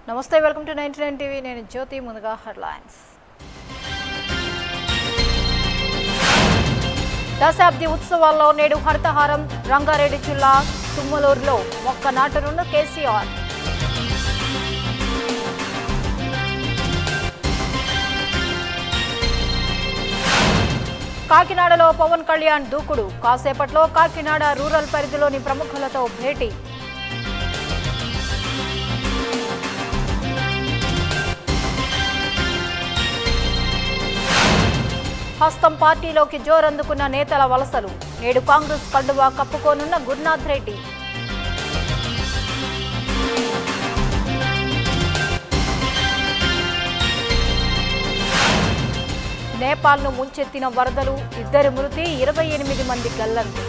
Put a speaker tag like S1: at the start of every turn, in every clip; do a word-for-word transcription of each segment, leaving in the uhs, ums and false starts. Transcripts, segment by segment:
S1: నమస్తే welcome to ninety nine TV నేను జ్యోతి ముందుగా హెడ్లైన్స్ దశాబ్ది ఉత్సవాల్లో నేడు హరితహారం రంగారెడ్డి జిల్లా తుమ్మలూరులో మొక్క నాటనున్న కేసీఆర్ కాకినాడలో పవన్ కళ్యాణ్ దూకుడు కాసేపట్లో కాకినాడ రూరల్ పరిధిలోని ప్రముఖులతో భేటీ హస్తం పార్టీలోకి జోరందుకున్న నేతల వలసలు నేడు కాంగ్రెస్ కండువా కప్పుకోనున్న గురునాథ్ రెడ్డి నేపాల్ను ముంచెత్తిన వరదలు ఇద్దరి మృతి ఇరవై ఎనిమిది మంది గల్లంతు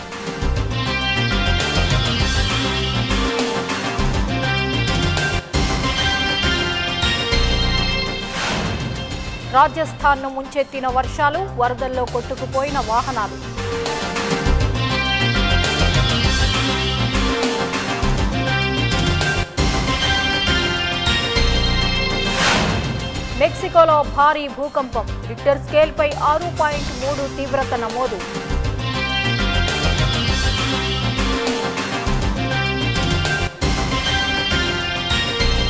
S1: రాజస్థాన్ను ముంచెత్తిన వర్షాలు వరదల్లో కొట్టుకుపోయిన వాహనాలు మెక్సికోలో భారీ భూకంపం రిక్టర్ స్కేల్పై ఆరు పాయింట్ మూడు తీవ్రత నమోదు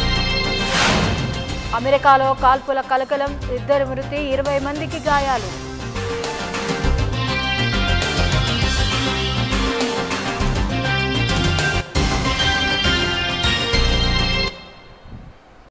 S1: అమెరికాలో కాల్పుల కలకలం ఇద్దరు మృతి ఇరవై మందికి గాయాలు